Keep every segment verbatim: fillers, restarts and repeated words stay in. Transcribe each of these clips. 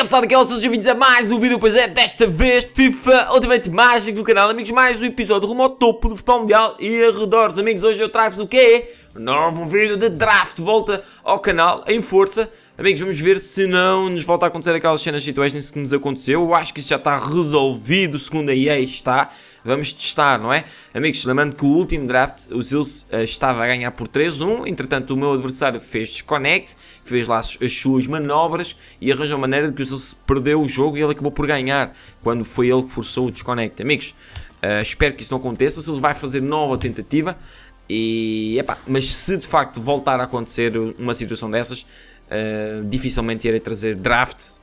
é pessoal, aqui é o Sr. Bem-vindos a mais um vídeo, pois é, desta vez FIFA Ultimate Magic do canal, amigos, mais um episódio rumo ao topo do futebol mundial e arredores, amigos, hoje eu trago-vos o quê? Um novo vídeo de draft, volta ao canal, em força, amigos, vamos ver se não nos volta a acontecer aquelas cenas situações que nos aconteceu, eu acho que isso já está resolvido, segundo a E A está. Vamos testar, não é? Amigos, lembrando que o último draft, o Sills uh, estava a ganhar por três a um, entretanto o meu adversário fez desconnect, fez lá as, as suas manobras e arranjou maneira de que o Sills perdeu o jogo e ele acabou por ganhar, quando foi ele que forçou o desconnect. Amigos, uh, espero que isso não aconteça, o Sills vai fazer nova tentativa, e, epá, mas se de facto voltar a acontecer uma situação dessas, uh, dificilmente irei trazer draft,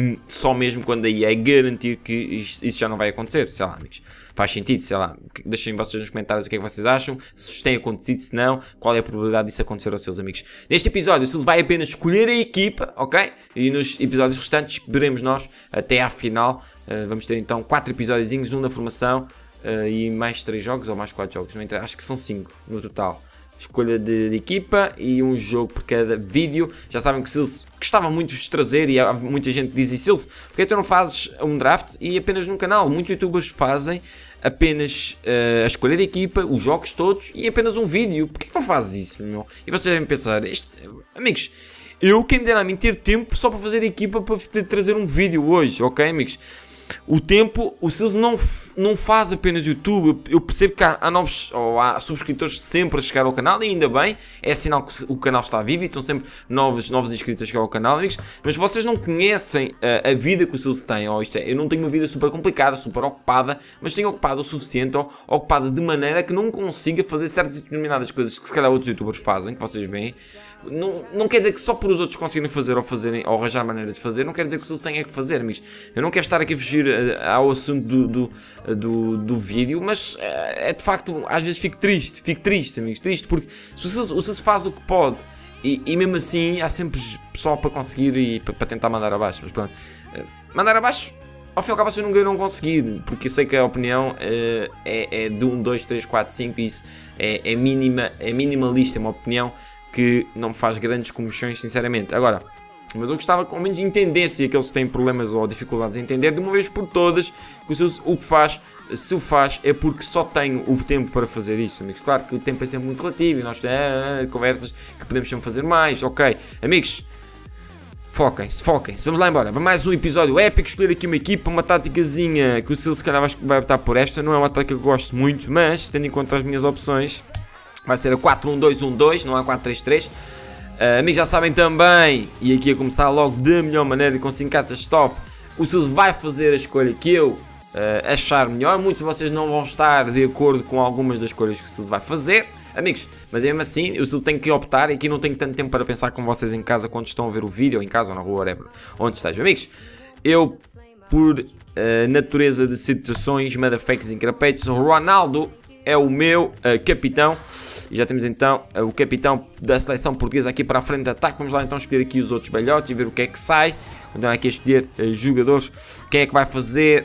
só mesmo quando a E A garantir que isso já não vai acontecer, sei lá, amigos. Faz sentido, sei lá. Deixem vocês nos comentários o que é que vocês acham, se isto tem acontecido, se não, qual é a probabilidade disso acontecer aos seus amigos. Neste episódio, o Sills vai apenas escolher a equipa, ok? E nos episódios restantes, veremos nós até à final. Uh, vamos ter então quatro episódios, um da formação uh, e mais três jogos, ou mais quatro jogos, não interessa, acho que são cinco no total. Escolha de, de equipa e um jogo por cada vídeo. Já sabem que o Sills gostava muito de trazer e há muita gente que diz: e Sills, porque tu não fazes um draft e apenas num canal? Muitos youtubers fazem apenas uh, a escolha de equipa, os jogos todos e apenas um vídeo. Porquê que não fazes isso, meu? E vocês devem pensar, este... amigos, eu quem me dera a mim ter tempo só para fazer equipa para vos poder trazer um vídeo hoje, ok, amigos? O tempo, o Sills não, não faz apenas YouTube, eu percebo que há, há novos, ou há subscritores sempre a chegar ao canal, e ainda bem, é sinal que o canal está vivo e estão sempre novos, novos inscritos a chegar ao canal, amigos, mas vocês não conhecem a, a vida que o Sills tem, ou isto é, eu não tenho uma vida super complicada, super ocupada, mas tenho ocupado o suficiente, ou ocupada de maneira que não consiga fazer certas e determinadas coisas que se calhar outros youtubers fazem, que vocês veem. Não, não quer dizer que só por os outros conseguirem fazer ou fazerem ou arranjar maneira de fazer, não quer dizer que o Sills tenha que fazer, amigos. Eu não quero estar aqui a fugir uh, ao assunto do, do, do, do vídeo, mas uh, é de facto, às vezes fico triste, fico triste, amigos, triste, porque se o Sills, o Sills faz o que pode e, e mesmo assim há sempre pessoal para conseguir e para, para tentar mandar abaixo, mas pronto, uh, mandar abaixo. Ao fim e ao cabo vocês nunca irão conseguir, porque eu sei que a opinião uh, é, é de um, dois, três, quatro, cinco, e isso é, é, mínima, é minimalista, é uma opinião que não me faz grandes comoções, sinceramente. Agora, mas eu gostava que ao menos entendesse aqueles que têm problemas ou dificuldades em entender, de uma vez por todas, que o Sills o que faz, se o faz, é porque só tenho o tempo para fazer isso, amigos. Claro que o tempo é sempre muito relativo e nós temos é, conversas que podemos sempre fazer mais, ok. Amigos, foquem-se, foquem-se. Vamos lá embora. Para mais um episódio épico, escolher aqui uma equipa, uma táticazinha que o Sills se calhar vai optar por esta. Não é uma tática que eu gosto muito, mas tendo em conta as minhas opções, vai ser a quatro um dois um dois, não há quatro três três. Uh, amigos, já sabem também, e aqui a começar logo da melhor maneira e com cinco cartas top, o Sills vai fazer a escolha que eu uh, achar melhor. Muitos de vocês não vão estar de acordo com algumas das escolhas que o Sills vai fazer, amigos, mas mesmo assim o Sills tem que optar, e aqui não tenho tanto tempo para pensar como vocês em casa quando estão a ver o vídeo, ou em casa ou na rua, whatever, onde estejam. Amigos, eu, por uh, natureza de situações, motherfuckers e crapetes, o Ronaldo é o meu uh, capitão. E já temos então uh, o capitão da seleção portuguesa aqui para a frente de ataque. Vamos lá então escolher aqui os outros balhotes e ver o que é que sai. Então aqui a escolher uh, jogadores. Quem é que vai fazer?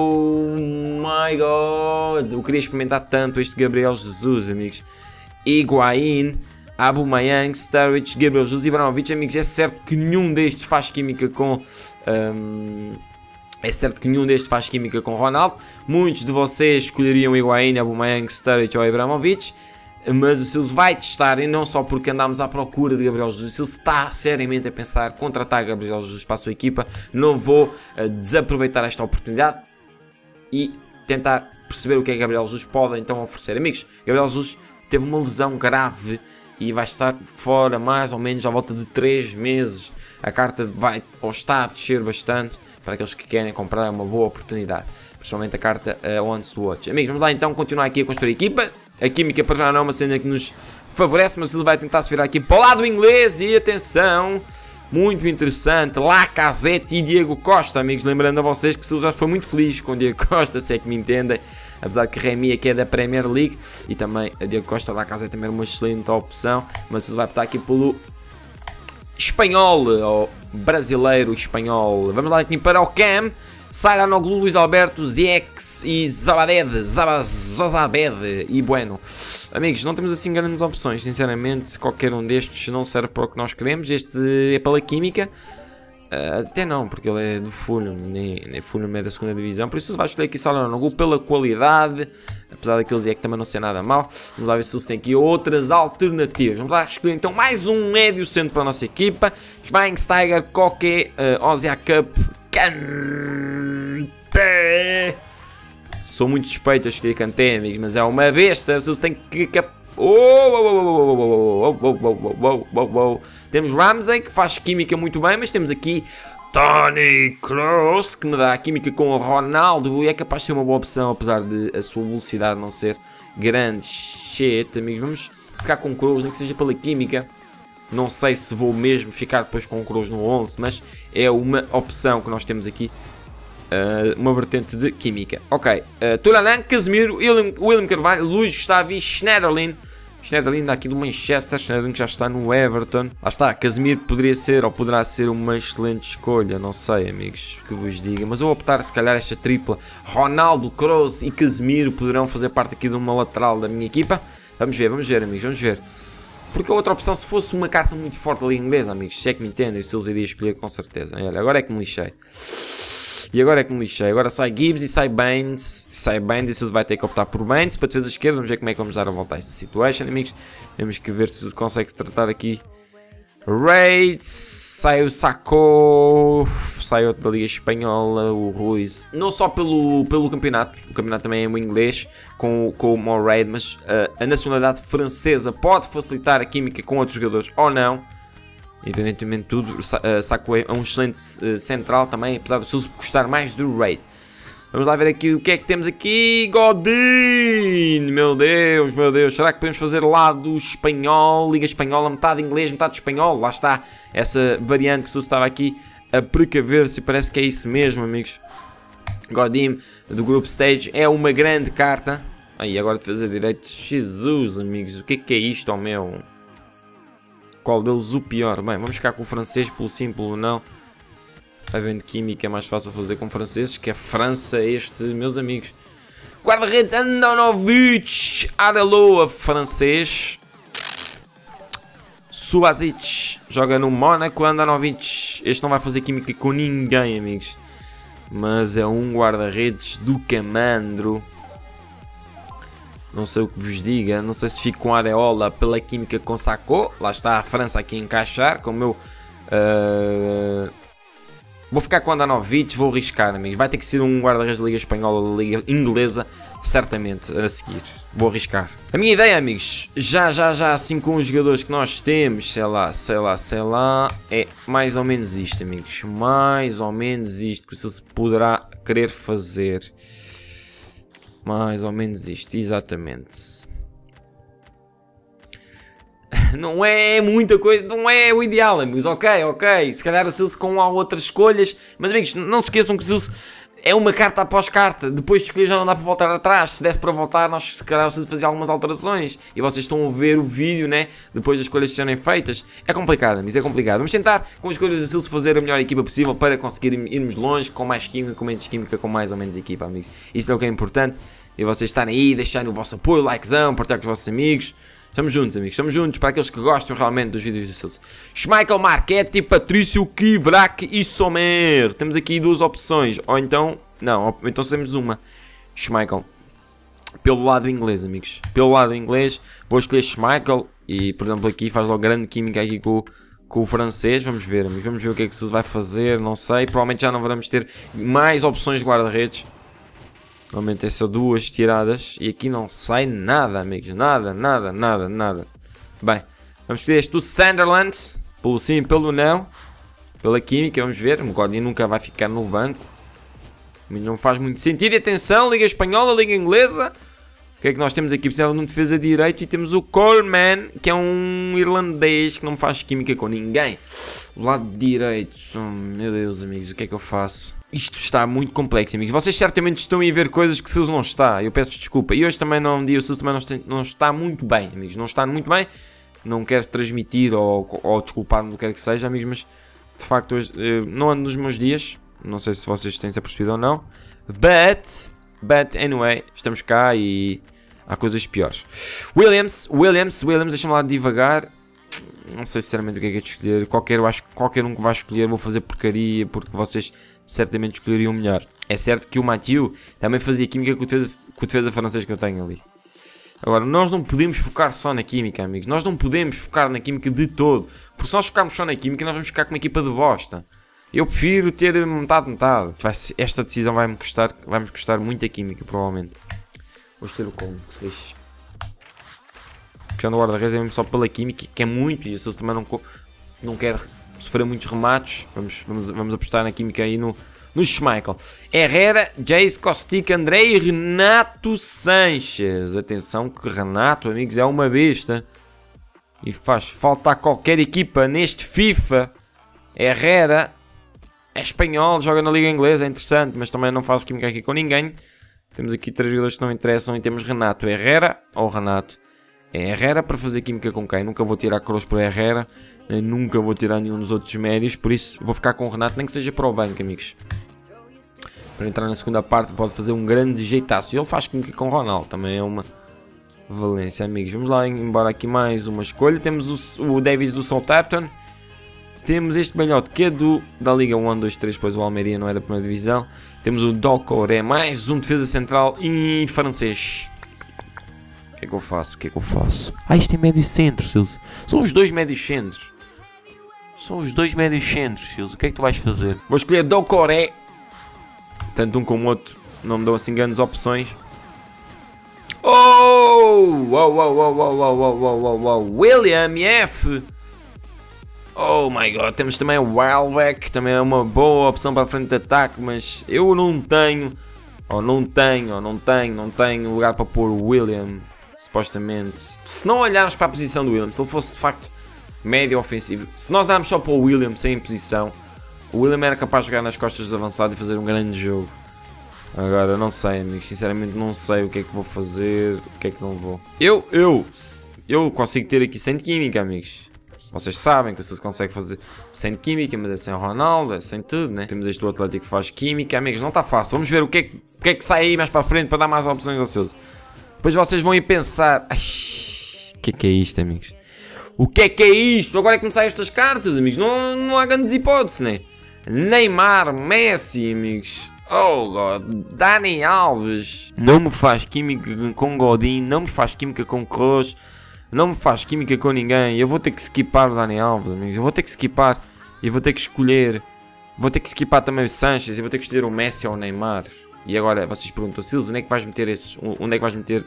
Oh my god! Eu queria experimentar tanto este Gabriel Jesus, amigos. Higuaín, Aubameyang, Sturridge, Gabriel Jesus e Ibrahimovic. Amigos, é certo que nenhum destes faz química com... Um, É certo que nenhum destes faz química com Ronaldo. Muitos de vocês escolheriam Higuaín, Aubameyang, Sturridge ou Ibrahimovic. Mas o Sills vai testar, e não só porque andámos à procura de Gabriel Jesus. O Sills está seriamente a pensar contratar Gabriel Jesus para a sua equipa. Não vou uh, desaproveitar esta oportunidade e tentar perceber o que é que Gabriel Jesus pode então oferecer. Amigos, Gabriel Jesus teve uma lesão grave e vai estar fora mais ou menos à volta de três meses. A carta vai ou está a descer bastante. Para aqueles que querem comprar, é uma boa oportunidade. Principalmente a carta uh, Once to Watch. Amigos, vamos lá então continuar aqui a construir a equipa. A química para já não é uma cena que nos favorece, mas ele vai tentar se virar aqui para o lado inglês. E atenção, muito interessante, Lacazette e Diego Costa, amigos. Lembrando a vocês que o Sills já foi muito feliz com o Diego Costa, se é que me entendem. Apesar que Remy aqui é da Premier League. E também a Diego Costa, Lacazette também é uma excelente opção. Mas o Sills vai optar aqui pelo espanhol, ou brasileiro espanhol. Vamos lá aqui para o Cam. Saranoglu, Luís Alberto, Ziex e Zabaded, Zabazabed e Bueno. Amigos, não temos assim grandes opções, sinceramente. Qualquer um destes não serve para o que nós queremos. Este é pela química. Uh, até não, porque ele é do Fulham, nem, nem Fulham é da segunda divisão. Por isso vai escolher aqui Çalhanoğlu pela qualidade. Apesar daqueles é que também não ser nada mal. Vamos lá ver se eles têm aqui outras alternativas. Vamos lá escolher então mais um médio centro para a nossa equipa. Schweinsteiger, Koke, uh, Ozia Cup, Kanté. Sou muito suspeito a escolher Kanté, amigos, mas é uma besta. Se eles têm que... Oh, temos Ramsey, que faz química muito bem, mas temos aqui Toni Kroos, que me dá a química com o Ronaldo, e é capaz de ser uma boa opção, apesar de a sua velocidade não ser grande. Shit, amigos, vamos ficar com o Kroos, nem que seja pela química. Não sei se vou mesmo ficar depois com o Kroos no onze, mas é uma opção que nós temos aqui, uh, uma vertente de química. Ok, uh, Turalan, Casemiro, William, William Carvalho, Luís Gustavo e Schneiderlin. Schneiderlin daqui do Manchester, Schneiderlin que já está no Everton. Lá está, Casemiro poderia ser ou poderá ser uma excelente escolha, não sei, amigos, que vos diga. Mas eu vou optar, se calhar, esta tripla. Ronaldo, Kroos e Casemiro poderão fazer parte aqui de uma lateral da minha equipa. Vamos ver, vamos ver, amigos, vamos ver. Porque a outra opção, se fosse uma carta muito forte ali inglesa, amigos, se é que me entendem, se eles iriam escolher com certeza. Olha, agora é que me lixei. E agora é que me lixei. Agora sai Gibbs e sai Baines. Sai Baines e vocês vai ter que optar por Baines. Para defesa esquerda, vamos ver como é que vamos dar a volta a esta situation, amigos. Temos que ver se consegue tratar aqui. Rates. Sai o Sacco. Sai outro da Liga Espanhola, o Ruiz. Não só pelo, pelo campeonato. O campeonato também é o inglês, com, com o Mourad. Mas uh, a nacionalidade francesa pode facilitar a química com outros jogadores ou não. Independentemente de tudo, uh, Sacco é um excelente uh, central também, apesar de se gostar mais do Raid. Vamos lá ver aqui o que é que temos aqui. Godin! Meu Deus, meu Deus. Será que podemos fazer lado espanhol, Liga Espanhola, metade inglês, metade espanhol? Lá está essa variante que se estava aqui a precaver-se. Parece que é isso mesmo, amigos. Godin do Group Stage é uma grande carta. Aí, agora de fazer direito. Jesus, amigos, o que é que é isto, oh meu? Qual deles o pior? Bem, vamos ficar com o francês pelo sim, pelo não. Havendo química é mais fácil fazer com franceses, que é França este, meus amigos. Guarda-redes Andonovic, Araloa, francês. Subasic, joga no Mónaco, Andonovic. Este não vai fazer química com ninguém, amigos. Mas é um guarda-redes do Camandro. Não sei o que vos diga, não sei se fico com Areola pela química com Sacco. Lá está a França aqui a encaixar, como eu... Uh... Vou ficar com Andanovic, vou arriscar, amigos. Vai ter que ser um guarda-redes da Liga Espanhola ou da Liga Inglesa, certamente, a seguir. Vou arriscar. A minha ideia, amigos, já, já, já, assim com os jogadores que nós temos, sei lá, sei lá, sei lá, é mais ou menos isto, amigos. Mais ou menos isto que se poderá querer fazer. Mais ou menos isto, exatamente. Não é muita coisa, não é o ideal, amigos. Ok, ok. Se calhar o Silce com outras escolhas. Mas, amigos, não se esqueçam que o Silce é uma carta após carta. Depois de escolher já não dá para voltar atrás. Se desse para voltar, nós se calhar o Silce fazia algumas alterações. E vocês estão a ver o vídeo, né? Depois das escolhas serem feitas. É complicado, amigos, é complicado. Vamos tentar, com as escolhas do Silce, fazer a melhor equipa possível para conseguir irmos longe, com mais química, com menos química, com mais ou menos equipa, amigos. Isso é o que é importante. E vocês estarem aí, deixarem o vosso apoio, likezão, partilhar com os vossos amigos. Estamos juntos, amigos, estamos juntos para aqueles que gostam realmente dos vídeos do Silce. Schmeichel, Marchetti, Patrício, Kivrak e Sommer. Temos aqui duas opções, ou então, não, ou então temos uma. Schmeichel, pelo lado inglês, amigos, pelo lado inglês, vou escolher Schmeichel e, por exemplo, aqui faz logo grande química aqui com, com o francês. Vamos ver, amigos, vamos ver o que é que o Silce vai fazer, não sei, provavelmente já não vamos ter mais opções de guarda-redes. Normalmente é só duas tiradas e aqui não sai nada, amigos. Nada, nada, nada, nada. Bem, vamos escolher este do Sunderland. Pelo sim, pelo não. Pela química, vamos ver. O Godin nunca vai ficar no banco. Não faz muito sentido. E atenção, Liga Espanhola, Liga Inglesa. O que é que nós temos aqui? Precisamos de um defesa direito e temos o Coleman, que é um irlandês que não faz química com ninguém. O lado direito. Oh, meu Deus, amigos, o que é que eu faço? Isto está muito complexo, amigos. Vocês certamente estão a ver coisas que o Silce não está. Eu peço desculpa. E hoje também não, o Silce também não está, não está muito bem, amigos. Não está muito bem. Não quero transmitir ou, ou desculpar-me do que quer que seja, amigos. Mas, de facto, hoje não ando nos meus dias. Não sei se vocês têm se apercebido ou não. But... But anyway, estamos cá e há coisas piores. Williams, Williams, Williams, deixa-me lá devagar. Não sei sinceramente o que é que é de escolher. Qualquer, eu acho que qualquer um que vai escolher vou fazer porcaria, porque vocês certamente escolheriam melhor. É certo que o Mathieu também fazia química com o defesa, com o defesa francês que eu tenho ali. Agora, nós não podemos focar só na química, amigos. Nós não podemos focar na química de todo. Porque se nós focarmos só na química, nós vamos ficar com uma equipa de bosta. Eu prefiro ter metade, metade. Esta decisão vai-me custar, vai-me custar muita química, provavelmente. Vou escolher o Coleman, que se lixe. Puxando o guarda-redes é mesmo só pela química, que é muito, e o Sousa também não, não quer sofrer muitos remates. Vamos, vamos, vamos apostar na química aí no, no Schmeichel. Herrera, Jace, Kostic, André e Renato Sanches. Atenção que Renato, amigos, é uma besta. E faz falta a qualquer equipa neste FIFA. Herrera é espanhol, joga na Liga Inglesa, é interessante, mas também não faz química aqui com ninguém. Temos aqui três jogadores que não interessam e temos Renato, Herrera ou Renato. É Herrera para fazer química com quem? Nunca vou tirar Kroos para Herrera, nem nunca vou tirar nenhum dos outros médios, por isso vou ficar com o Renato, nem que seja para o banco, amigos. Para entrar na segunda parte pode fazer um grande jeitaço. E ele faz química com o Ronaldo, também é uma valência, amigos. Vamos lá, embora aqui mais uma escolha. Temos o, o Davies do Southampton. Temos este melhote que é do, da Liga um, dois, três, pois o Almeria não é da primeira divisão. Temos o Doucouré, mais um defesa central em francês. O que é que eu faço? O que é que eu faço? Ah, isto é médio centro, Silvio. São os dois médios centros. São os dois médios centros, Silvio. O que é que tu vais fazer? Vou escolher Doucouré. Tanto um como o outro não me dão assim grandes opções. Oh! Wow, wow, wow, wow, wow, wow, wow, wow, wow. William F. Oh my god. Temos também o Welbeck. Também é uma boa opção para a frente de ataque. Mas eu não tenho. Ou não tenho, ou não tenho, não tenho lugar para pôr o William. Supostamente. Se não olharmos para a posição do William, se ele fosse de facto médio ofensivo, se nós olharmos só para o William sem posição, o William era capaz de jogar nas costas dos avançados e fazer um grande jogo. Agora, não sei, amigos, sinceramente não sei o que é que vou fazer, o que é que não vou. Eu, eu, eu consigo ter aqui cem de química, amigos. Vocês sabem que vocês conseguem fazer cem de química, mas é sem o Ronaldo, é sem tudo, né? Temos este do Atlético que faz química, amigos, não está fácil. Vamos ver o que, é que, o que é que sai aí mais para a frente para dar mais opções aos seus. Depois vocês vão ir pensar, ai, o que é que é isto, amigos? O que é que é isto? Agora é que me saem estas cartas, amigos. Não, não há grandes hipóteses, né? Neymar, Messi, amigos. Oh, God. Dani Alves. Não me faz química com Godin. Não me faz química com Kroos. Não me faz química com ninguém. Eu vou ter que skipar o Dani Alves, amigos. Eu vou ter que skipar. E vou ter que escolher. Vou ter que skipar também o Sanches. E vou ter que escolher o Messi ou o Neymar. E agora vocês perguntam, Silvio, onde é que vais meter esses? Onde é que vais meter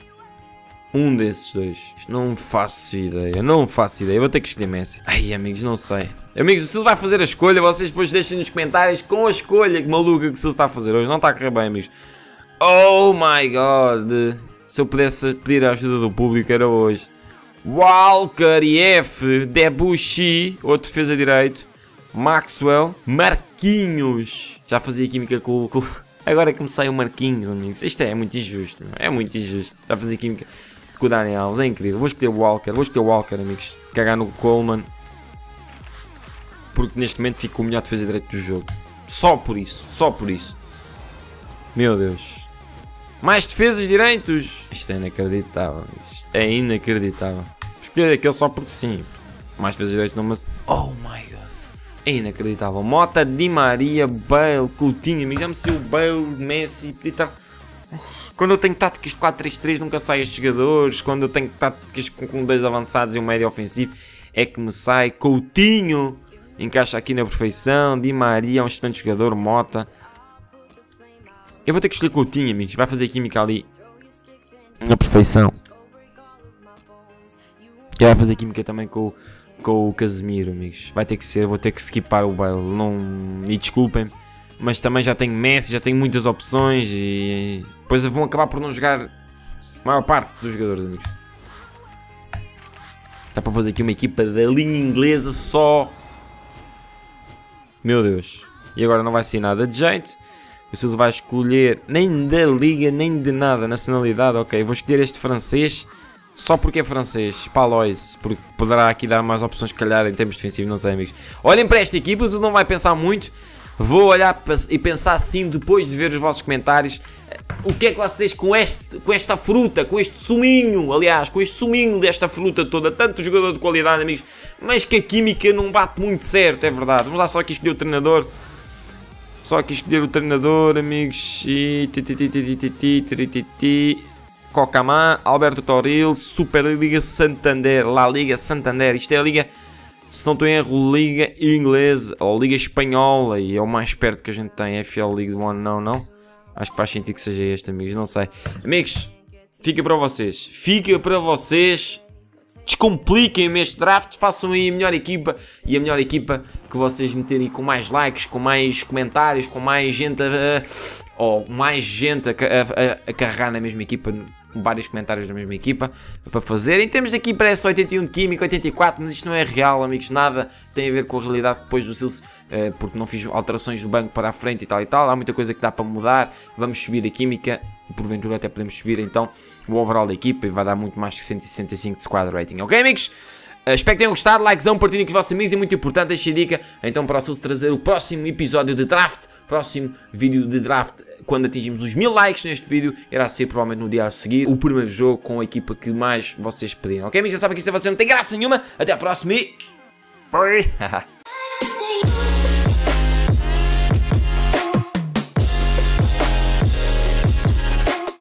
um desses dois? Não faço ideia, não faço ideia. Eu vou ter que escolher Messi. Ai, amigos, não sei. Amigos, o Silvio vai fazer a escolha. Vocês depois deixem nos comentários com a escolha que maluca que o Silvio está a fazer hoje. Não está a correr bem, amigos. Oh my God. Se eu pudesse pedir a ajuda do público era hoje. Walker e F. Debuchy, outro defesa direito. Maxwell. Marquinhos. Já fazia química com o... Agora é que me sai o Marquinhos, amigos. Isto é muito injusto, meu. É muito injusto. Está a fazer química com o Dani Alves. É incrível. Vou escolher o Walker. Vou escolher o Walker, amigos. Cagar no Coleman. Porque neste momento fica o melhor defesa direito do jogo. Só por isso. Só por isso. Meu Deus. Mais defesas direitos. Isto é inacreditável. Isto é inacreditável. Vou escolher aquele só porque sim. Mais defesas direitos não, mas... Oh my God. É inacreditável. Mota, Di Maria, Bale, Coutinho, amigo. Já me saiu o Bale, Messi, tá... Quando eu tenho táticas de quatro três três nunca sai estes jogadores. Quando eu tenho táticas com dois avançados e um médio ofensivo é que me sai. Coutinho encaixa aqui na perfeição. Di Maria é um excelente jogador. Mota. Eu vou ter que escolher Coutinho, amigos. Vai fazer química ali na perfeição. E vai fazer química também com, com o Casemiro, amigos. Vai ter que ser. Vou ter que skipar o Bale. Não... E desculpem. Mas também já tenho Messi, já tenho muitas opções. E depois vão acabar por não jogar a maior parte dos jogadores, amigos. Dá para fazer aqui uma equipa da linha inglesa só. Meu Deus. E agora não vai ser nada de jeito. O Silvio vai escolher nem da liga, nem de nada. Nacionalidade, ok. Vou escolher este francês. Só porque é francês. Palois. Porque poderá aqui dar mais opções, calhar, em termos defensivos. Não sei, amigos. Olhem para esta equipa. O Silvio não vai pensar muito. vou olhar e pensar assim depois de ver os vossos comentários. O que é que vocês com, este, com esta fruta, com este suminho, aliás, com este suminho desta fruta toda, tanto jogador de qualidade, amigos, mas que a química não bate muito certo, é verdade. Vamos lá só aqui escolher o treinador. Só aqui escolher o treinador, amigos. E... Cocamã, Alberto Toril, Superliga Santander, La Liga Santander. Isto é a Liga, se não estou em erro, Liga Inglesa ou Liga Espanhola. E é o mais perto que a gente tem, F L League One, não, não. Acho que faz sentido que seja este, amigos, não sei. Amigos, fica para vocês. Fica para vocês. Descompliquem-me este draft, façam aí a melhor equipa e a melhor equipa que vocês meterem com mais likes, com mais comentários, com mais gente a, ou mais gente a, a, a carregar na mesma equipa, vários comentários da mesma equipa para fazer. Em termos daqui parece oitenta e um de química, oitenta e quatro, mas isto não é real, amigos, nada tem a ver com a realidade depois do Silce, porque não fiz alterações do banco para a frente e tal e tal, há muita coisa que dá para mudar. Vamos subir a química, porventura até podemos subir então o overall da equipa e vai dar muito mais que cento e sessenta e cinco de squad rating, ok, amigos? Uh, espero que tenham gostado, likezão, partilhem com os vossos amigos, é muito importante, deixem a dica então para o Silce trazer o próximo episódio de draft, próximo vídeo de draft, quando atingimos os mil likes neste vídeo, irá ser provavelmente no dia a seguir, o primeiro jogo com a equipa que mais vocês pediram, ok, amigos? Já sabem que isto a vocês não tem graça nenhuma, até à próxima e... Foi!